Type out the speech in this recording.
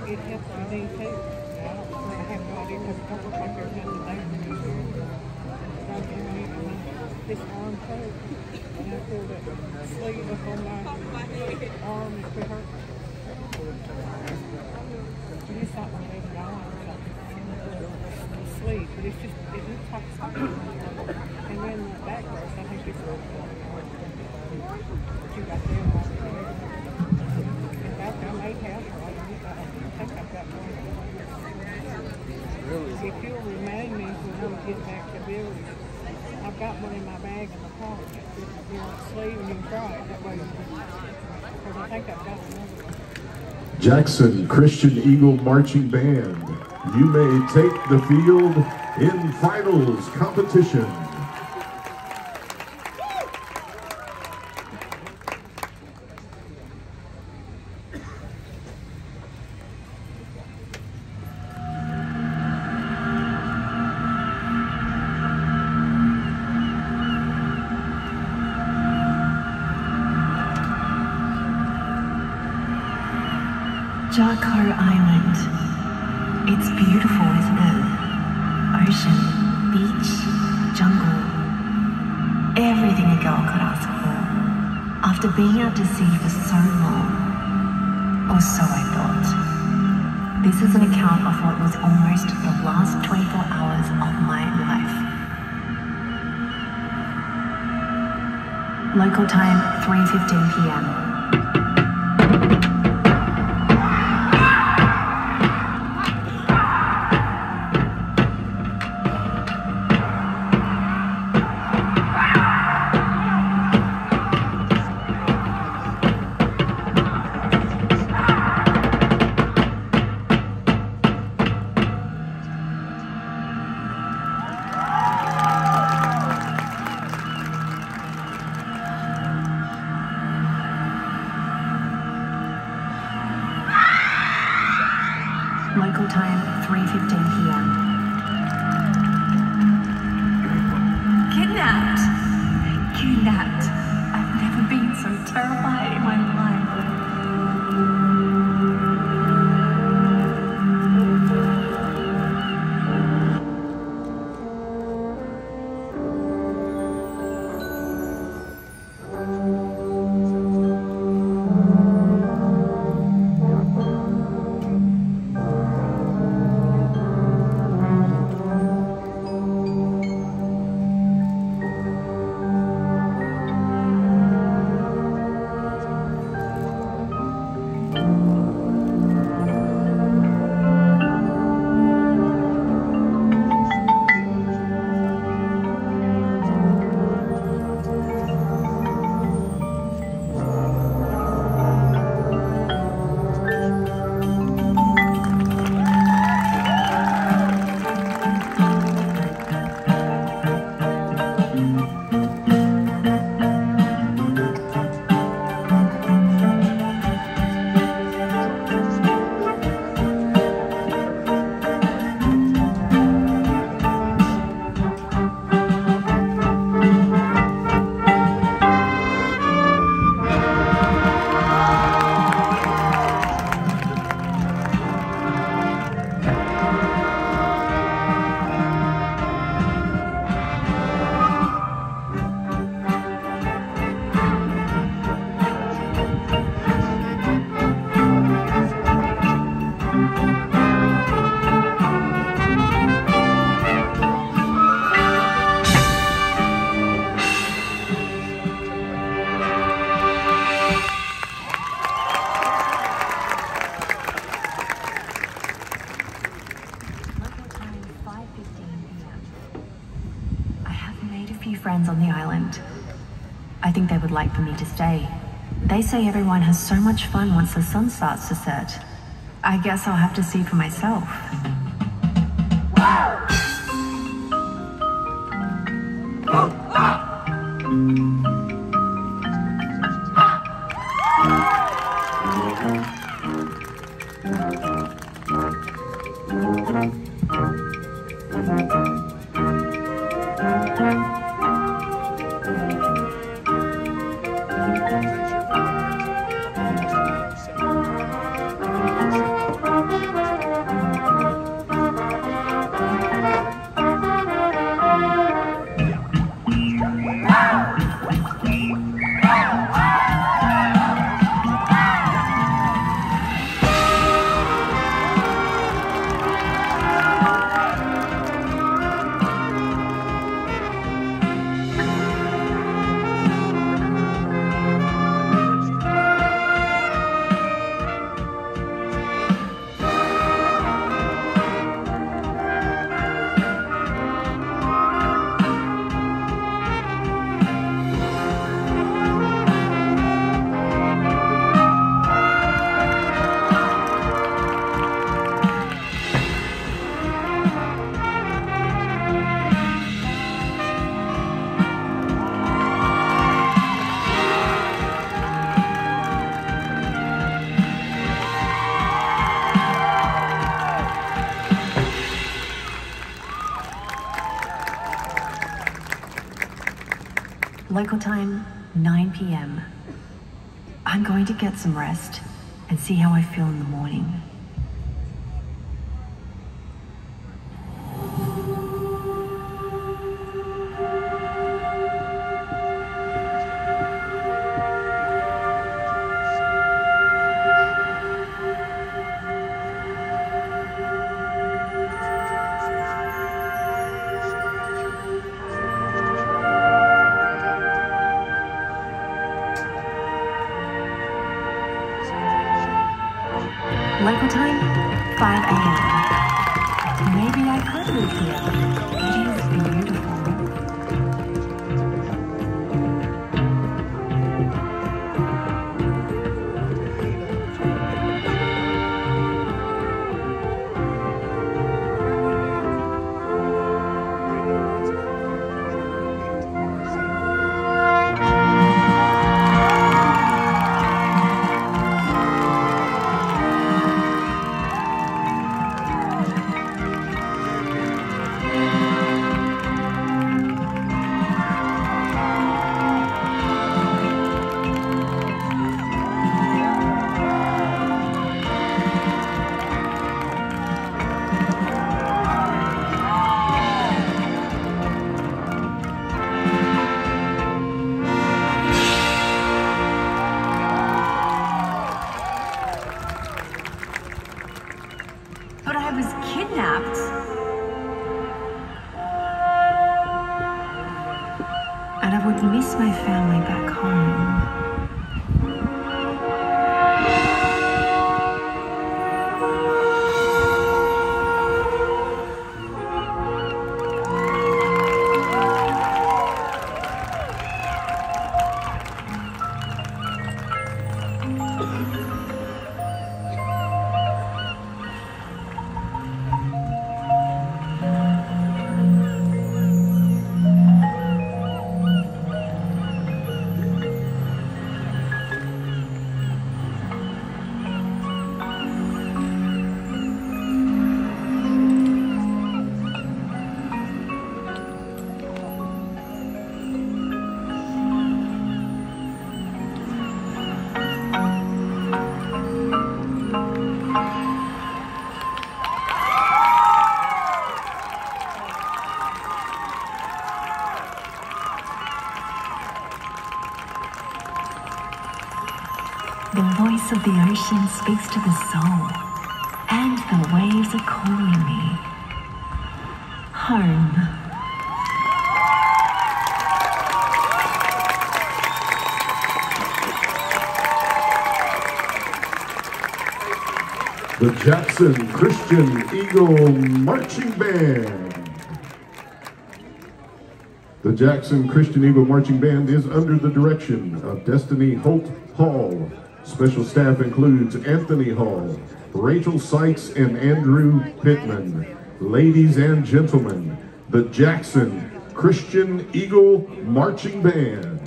it helps your knee too. I have no idea because it don't look like there's nothing there. This arm hurt, and I feel that sleeve up on my arm if it hurts. It's not like laying down or something. Sleeve, but it's just, it looks like something. And then the back hurts, I think it's what you got there right there. In fact, I may have one. I think I've got one. Really? If you'll remind me when I get back to Billy's, I've got one in my bag in the car. You know, sleeve and you can try it that way. Because I think I've got another one. Jackson Christian Eagle Marching Band, you may take the field in finals competition. JAKO Island. It's beautiful, isn't it? Ocean, beach, jungle. Everything a girl could ask for. After being out to sea for so long. Or so I thought. This is an account of what was almost the last 24 hours of my life. Local time, 3:15 p.m. Local time, 3:15 p.m. Kidnapped! Kidnapped! I've never been so terrified in my life. Friends on the island. I think they would like for me to stay. They say everyone has so much fun once the sun starts to set. I guess I'll have to see for myself. Local time, 9 p.m. I'm going to get some rest and see how I feel in the morning. Local time, 5 a.m. Maybe I could live here. It is beautiful. But I was kidnapped. And I would miss my family back home. The voice of the ocean speaks to the soul, and the waves are calling me home. The Jackson Christian Eagle Marching Band. The Jackson Christian Eagle Marching Band is under the direction of Destiny Holt Hall. Special staff includes Anthony Hall, Rachel Sykes, and Andrew Pittman. Ladies and gentlemen, the Jackson Christian Eagle Marching Band.